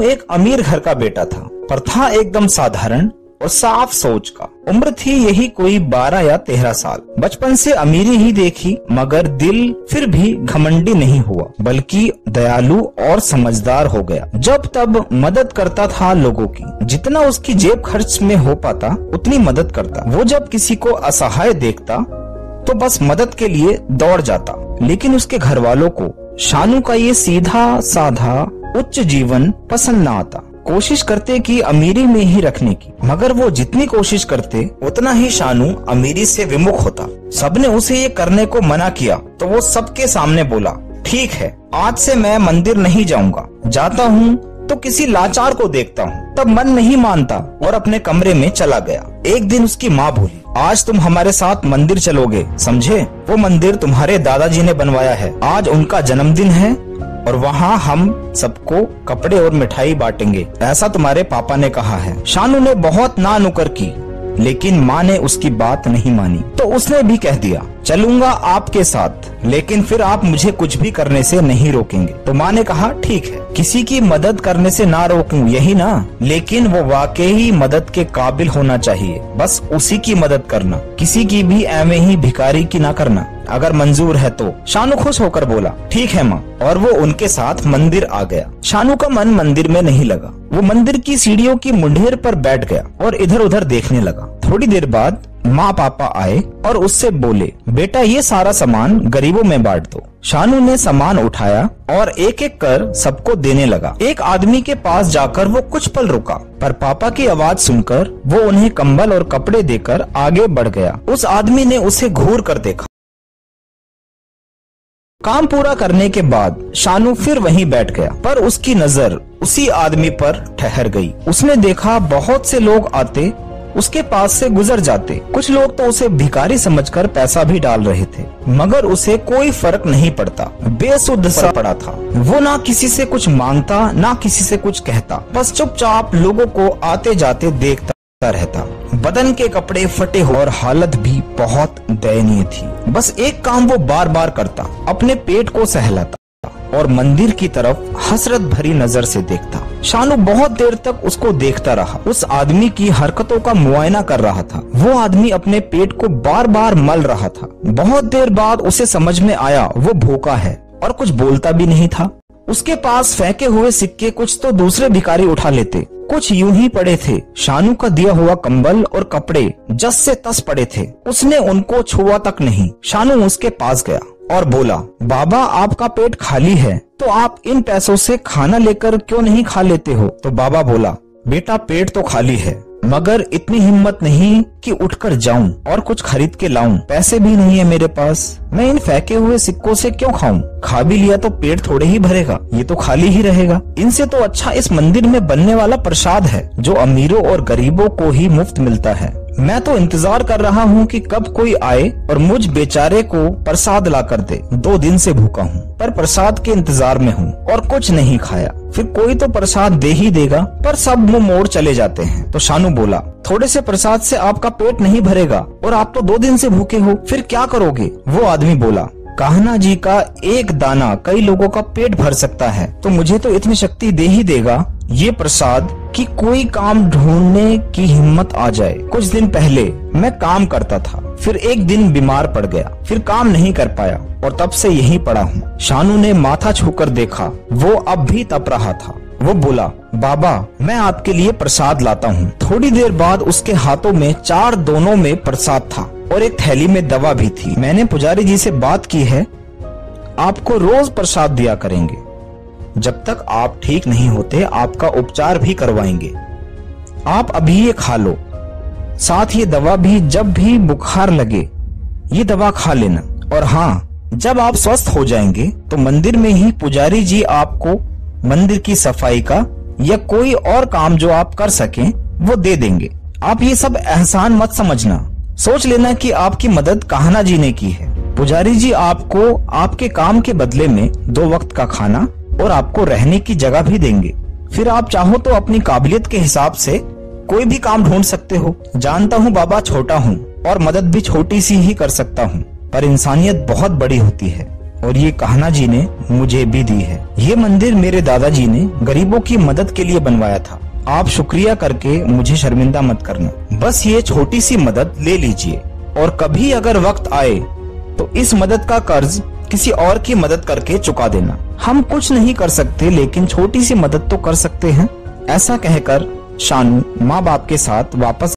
एक अमीर घर का बेटा था, पर था एकदम साधारण और साफ सोच का। उम्र थी यही कोई 12 या 13 साल। बचपन से अमीरी ही देखी, मगर दिल फिर भी घमंडी नहीं हुआ, बल्कि दयालु और समझदार हो गया। जब तब मदद करता था लोगों की, जितना उसकी जेब खर्च में हो पाता उतनी मदद करता। वो जब किसी को असहाय देखता तो बस मदद के लिए दौड़ जाता। लेकिन उसके घर वालों को शानू का ये सीधा साधा उच्च जीवन पसंद न आता। कोशिश करते कि अमीरी में ही रखने की, मगर वो जितनी कोशिश करते उतना ही शानू अमीरी से विमुख होता। सबने उसे ये करने को मना किया तो वो सबके सामने बोला, ठीक है, आज से मैं मंदिर नहीं जाऊंगा, जाता हूँ तो किसी लाचार को देखता हूँ। तब मन नहीं मानता और अपने कमरे में चला गया। एक दिन उसकी माँ बोली, आज तुम हमारे साथ मंदिर चलोगे, समझे? वो मंदिर तुम्हारे दादाजी ने बनवाया है। आज उनका जन्मदिन है और वहाँ हम सबको कपड़े और मिठाई बांटेंगे, ऐसा तुम्हारे पापा ने कहा है। शानू ने बहुत ना नुकर की, लेकिन माँ ने उसकी बात नहीं मानी, तो उसने भी कह दिया, चलूंगा आपके साथ, लेकिन फिर आप मुझे कुछ भी करने से नहीं रोकेंगे। तो माँ ने कहा, ठीक है, किसी की मदद करने से ना रोकूं, यही ना, लेकिन वो वाकई मदद के काबिल होना चाहिए, बस उसी की मदद करना, किसी की भी एवं ही भिखारी की ना करना, अगर मंजूर है तो। शानू खुश होकर बोला, ठीक है माँ, और वो उनके साथ मंदिर आ गया। शानू का मन मंदिर में नहीं लगा। वो मंदिर की सीढ़ियों की मुंडेर पर बैठ गया और इधर उधर देखने लगा। थोड़ी देर बाद माँ पापा आए और उससे बोले, बेटा ये सारा सामान गरीबों में बांट दो। शानू ने सामान उठाया और एक एक कर सबको देने लगा। एक आदमी के पास जाकर वो कुछ पल रुका, पर पापा की आवाज सुनकर वो उन्हें कंबल और कपड़े देकर आगे बढ़ गया। उस आदमी ने उसे घूर कर देखा। काम पूरा करने के बाद शानू फिर वहीं बैठ गया, पर उसकी नजर उसी आदमी पर ठहर गई। उसने देखा बहुत से लोग आते उसके पास से गुजर जाते। कुछ लोग तो उसे भिखारी समझकर पैसा भी डाल रहे थे, मगर उसे कोई फर्क नहीं पड़ता। बेसुध सा पड़ा था। वो ना किसी से कुछ मांगता ना किसी से कुछ कहता, बस चुपचाप लोगों को आते जाते देखता रहता। बदन के कपड़े फटे हो और हालत भी बहुत दयनीय थी। बस एक काम वो बार बार करता, अपने पेट को सहलाता और मंदिर की तरफ हसरत भरी नजर से देखता। शानू बहुत देर तक उसको देखता रहा। उस आदमी की हरकतों का मुआयना कर रहा था। वो आदमी अपने पेट को बार बार मल रहा था। बहुत देर बाद उसे समझ में आया वो भूखा है और कुछ बोलता भी नहीं था। उसके पास फेंके हुए सिक्के कुछ तो दूसरे भिखारी उठा लेते, कुछ यूं ही पड़े थे। शानू का दिया हुआ कंबल और कपड़े जस से तस पड़े थे। उसने उनको छुआ तक नहीं। शानू उसके पास गया और बोला, बाबा आपका पेट खाली है, तो आप इन पैसों से खाना लेकर क्यों नहीं खा लेते हो? तो बाबा बोला, बेटा पेट तो खाली है, मगर इतनी हिम्मत नहीं कि उठकर जाऊं और कुछ खरीद के लाऊं। पैसे भी नहीं है मेरे पास। मैं इन फेंके हुए सिक्कों से क्यों खाऊं? खा भी लिया तो पेट थोड़े ही भरेगा, ये तो खाली ही रहेगा। इनसे तो अच्छा इस मंदिर में बनने वाला प्रसाद है, जो अमीरों और गरीबों को ही मुफ्त मिलता है। मैं तो इंतजार कर रहा हूँ कि कब कोई आए और मुझ बेचारे को प्रसाद ला कर दे। 2 दिन से भूखा हूँ, पर प्रसाद के इंतजार में हूँ और कुछ नहीं खाया। फिर कोई तो प्रसाद दे ही देगा, पर सब मुंह मोड़ चले जाते हैं। तो शानू बोला, थोड़े से प्रसाद से आपका पेट नहीं भरेगा और आप तो 2 दिन से भूखे हो, फिर क्या करोगे? वो आदमी बोला, कान्हा जी का एक दाना कई लोगों का पेट भर सकता है, तो मुझे तो इतनी शक्ति दे ही देगा ये प्रसाद कि कोई काम ढूंढने की हिम्मत आ जाए। कुछ दिन पहले मैं काम करता था, फिर एक दिन बीमार पड़ गया, फिर काम नहीं कर पाया और तब से यहीं पड़ा हूँ। शानू ने माथा छूकर देखा, वो अब भी तप रहा था। वो बोला, बाबा मैं आपके लिए प्रसाद लाता हूँ। थोड़ी देर बाद उसके हाथों में 4 दोनों में प्रसाद था और एक थैली में दवा भी थी। मैंने पुजारी जी से बात की है, आपको रोज प्रसाद दिया करेंगे। जब तक आप ठीक नहीं होते आपका उपचार भी करवाएंगे। आप अभी ये खा लो, साथ ये दवा भी, जब भी बुखार लगे ये दवा खा लेना। और हाँ, जब आप स्वस्थ हो जाएंगे तो मंदिर में ही पुजारी जी आपको मंदिर की सफाई का या कोई और काम जो आप कर सकें वो दे देंगे। आप ये सब एहसान मत समझना, सोच लेना कि आपकी मदद कान्हा जी ने की है। पुजारी जी आपको आपके काम के बदले में 2 वक्त का खाना और आपको रहने की जगह भी देंगे। फिर आप चाहो तो अपनी काबिलियत के हिसाब से कोई भी काम ढूंढ सकते हो। जानता हूँ बाबा छोटा हूँ और मदद भी छोटी सी ही कर सकता हूँ, पर इंसानियत बहुत बड़ी होती है। और ये कान्हा जी ने मुझे भी दी है। ये मंदिर मेरे दादाजी ने गरीबों की मदद के लिए बनवाया था। आप शुक्रिया करके मुझे शर्मिंदा मत करना, बस ये छोटी सी मदद ले लीजिए और कभी अगर वक्त आए तो इस मदद का कर्ज किसी और की मदद करके चुका देना। हम कुछ नहीं कर सकते लेकिन छोटी सी मदद तो कर सकते हैं। ऐसा कहकर शानू माँ बाप के साथ वापस